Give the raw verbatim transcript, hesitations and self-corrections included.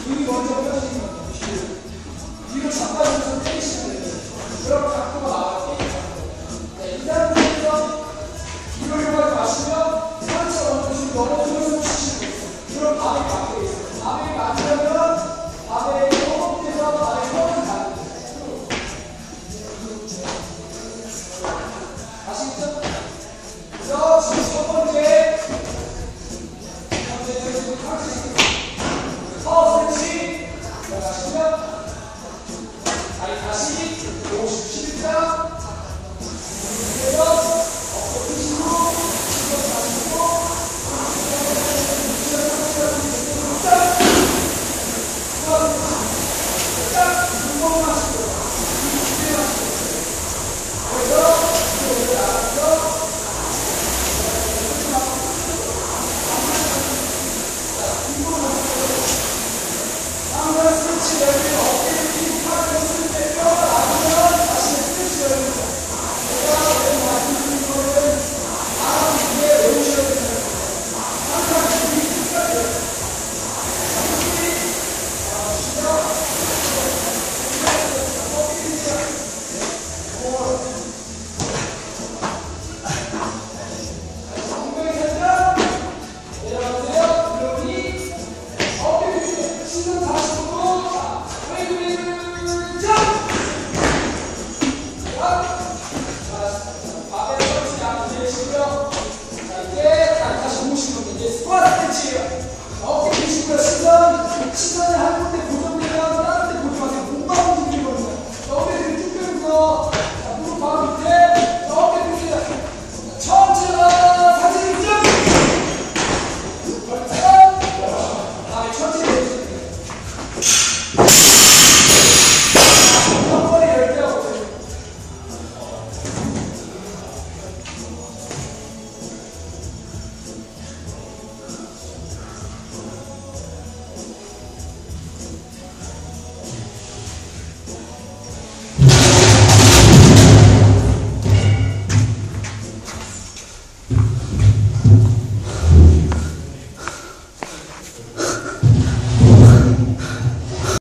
등이 먼저 펴지는 거예요. 뒤로 잡아주면서 때리시면 돼요. 그럼 각도가 나와요. 네, 이 상태에서 뒤로 이용하지 마시면 상체 엉덩이 넘어지면서 치시면 돼요. 그럼 밤에 맞게 있어요. 밤에 맞으려면 밤에 호흡해서 밤에 호흡을 가는 거예요. 아시겠죠? 그래서 지금 첫 번째 첫 번째 지금 상체 파워 스트레치 들어가시면 다리 다시 오십칠 자 그래서 엎어 드시고 이거 가시고 딱! 딱! 두 번만 하시고 두 개만 하시고 그래서 이거 나가서 항상 스트레치 레벨